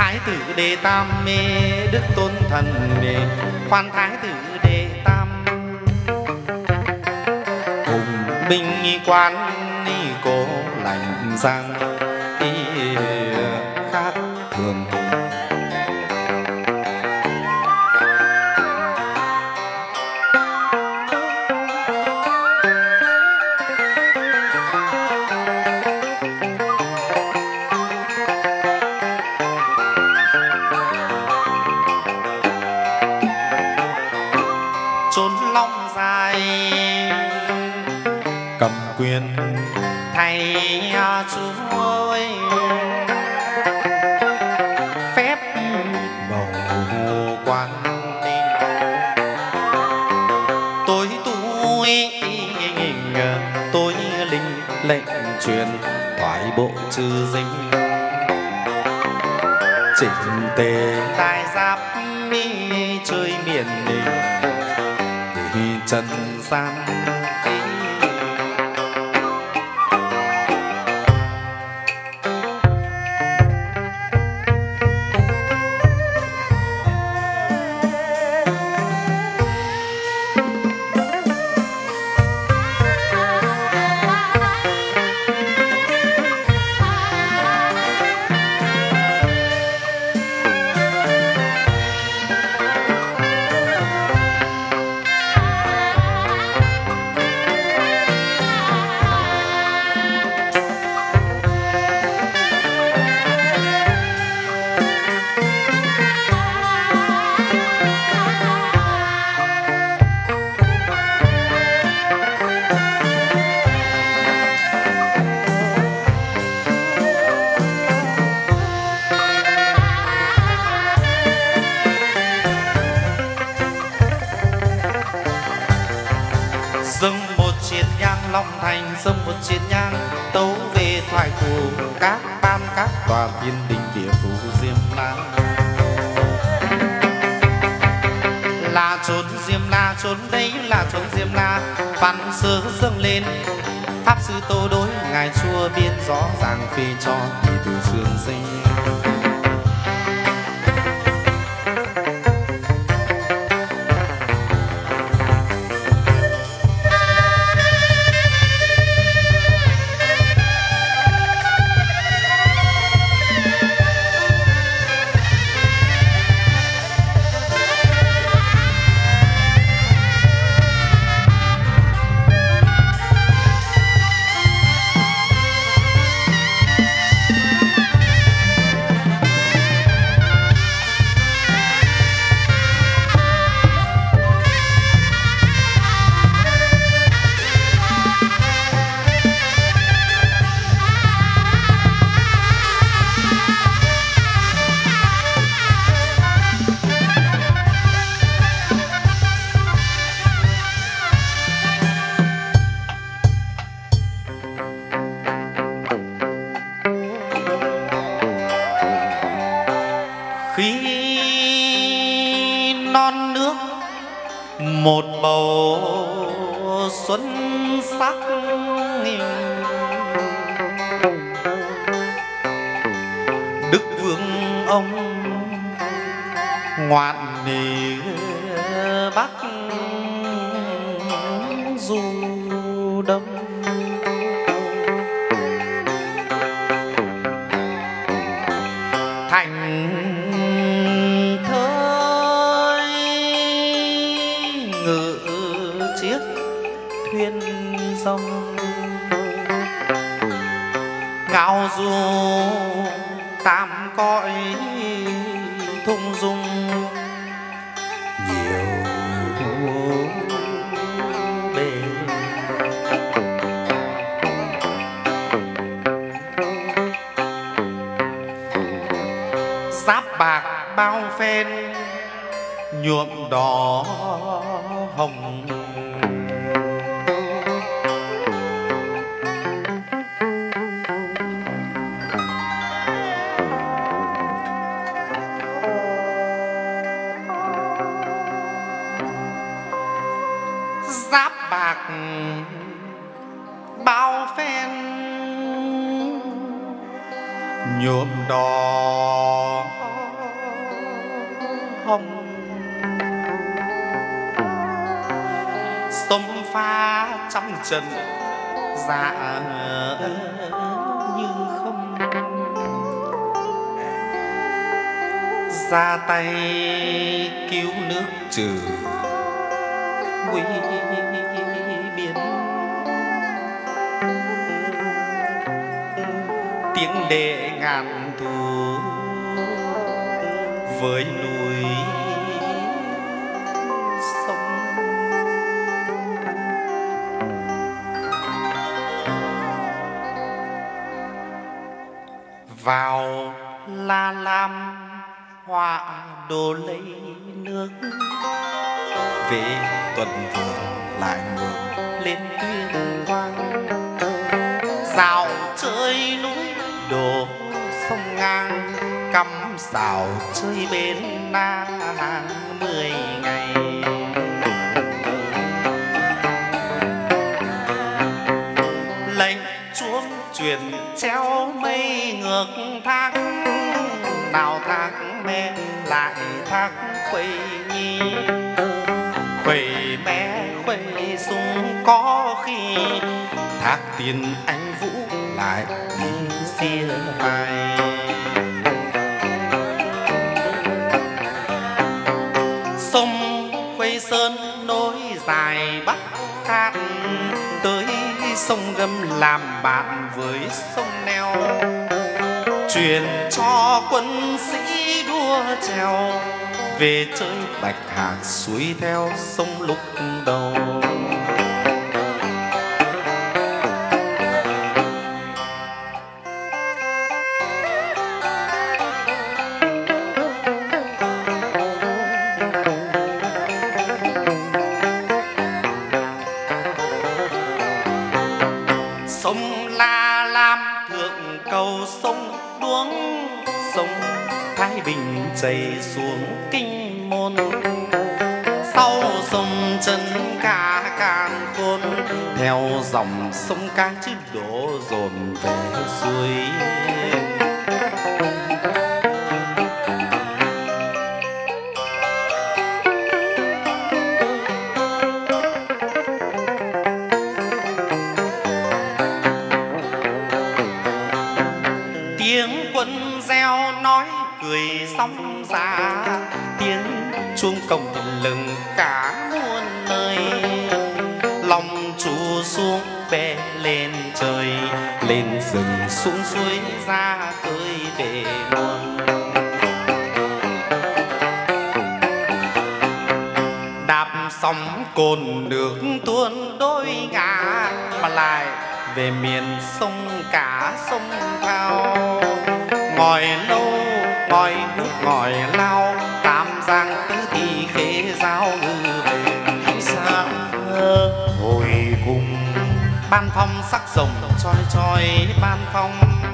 Thái tử Đề Tam mê đức tôn thần mê quan thái tử Đề Tam cùng binh quan cố lành giang khác thường. Cầm quyền thay chúa ơi, phép bầu quan đi tôi linh lệnh truyền thoại bộ chư dinh chỉnh tề tài giáp chơi miền đình thì trần gian Long Thành sông một chiến nhang tấu về thoại phù các ban các tòa thiên đình địa phủ Diêm La là trốn Diêm La, trốn đây là trốn Diêm La. Văn sớ dâng lên pháp sư Tô Đối ngài chua biên rõ ràng phi cho thì từ trường sinh. Một bầu xuân sắc Đức Vương ông ngoạn nề Bắc du đông thành thuyền sông ngao du tam cõi thung dung nhiều bề giáp bạc bao phen nhuộm đỏ hồng giáp bạc bao phen nhuộm đỏ hồng. Sông pha trong trận dạ như không, ra tay cứu nước trừ nguy biến. Tiếng đệ ngàn thù với núi sông. Vào La Lam họa đồ lấy nước, về tuần vương lại ngược lên tuyên quang. Dạo chơi núi đổ sông ngang, cắm xào chơi bên Na hàng 10 ngày. Lệnh chuông truyền treo mây ngược thác, nào thác mẹ lại thác khuây nhi. Khuây mẹ khuây sung có khi, thác tiền anh vũ lại đi xia vai. Sông Khuây Sơn nối dài Bắc Cát, tới sông Gâm làm bạn với sông Neo. Truyền cho quân sĩ đua trèo, về chơi bạch hạc suối theo sông lúc đầu. Sông La Lam thượng cầu sông Đuống, sông Thái Bình chảy xuống Kinh Môn. Sau sông Trần Ca Càn Khôn, theo dòng sông Cang chứ đổ dồn về suối. Tiếng quân reo nói cười sóng ra, tiếng chuông cổng lừng cả muôn nơi. Lòng chú xuống bè lên trời, lên rừng xuống suối ra khơi về nguồn. Đạp sóng cồn nước tuôn đôi ngả, mà lại về miền sông cả sông Thao. Ngòi lâu ngòi nước ngòi lao, Tam Giang Tứ Thị Khế Giao ngư về. Xa hồi cùng ban phong sắc rồng choi choi ban phong.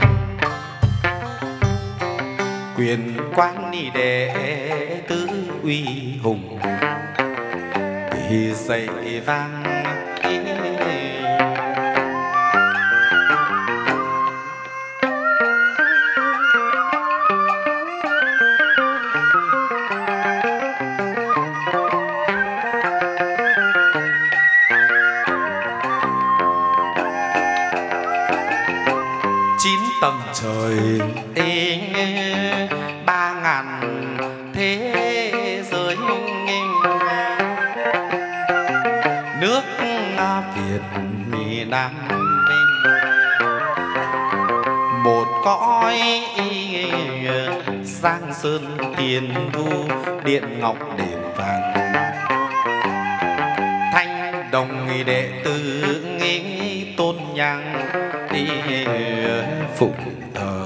Quyền quan ni đệ tứ uy hùng, thì dậy vang tầng trời 3.000 thế giới. Nước Việt miền Nam bên, một cõi Giang Sơn Tiền Thu, Điện Ngọc Đền Vàng. Thanh đồng đệ tử tôn nhang đi phụng thờ.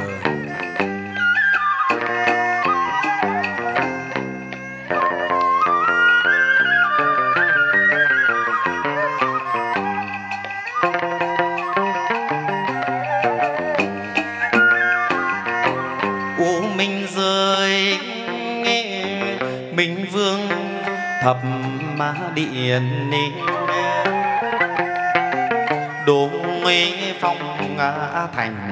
U Minh rơi Minh Vương thập ma điện ni, đố phong thành.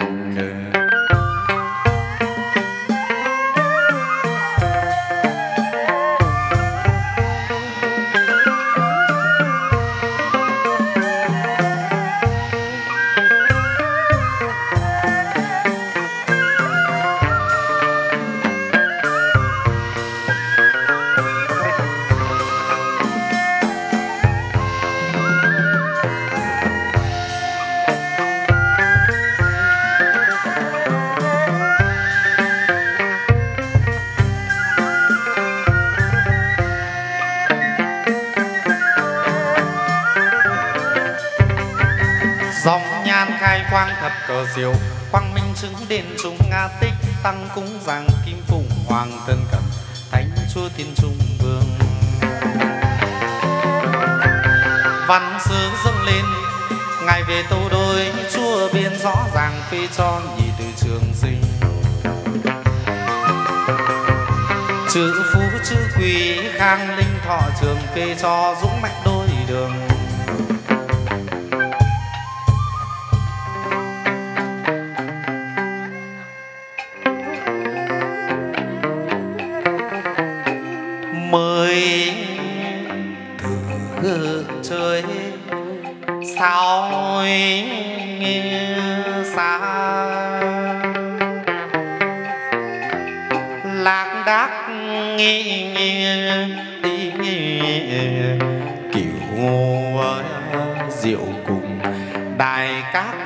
quang thập cờ diệu quang minh chứng đền trung nga tích tăng cúng giang kim phụng hoàng tân cẩm thánh chúa tiên trung vương. Văn sứ dâng lên ngài về tô đôi chúa biên rõ ràng phê cho nhị từ trường sinh. Chữ phú chữ quý khang linh thọ trường phê cho dũng mạnh đôi đường. Mời thử chơi sao xa lạc đác kiểu rượu cùng đài các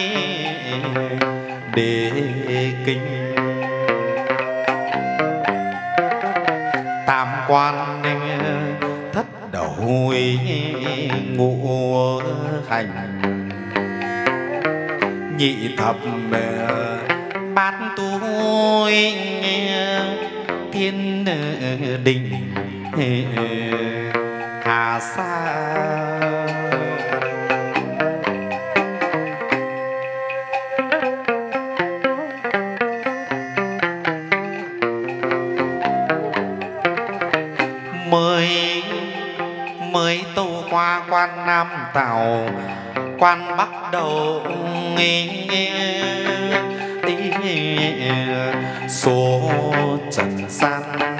đề kinh tam quan thất đầu ngũ hành nhị thập bát tu thiên đình hà sa. Mới tâu qua quan Nam Tào quan Bắc đầu số trần gian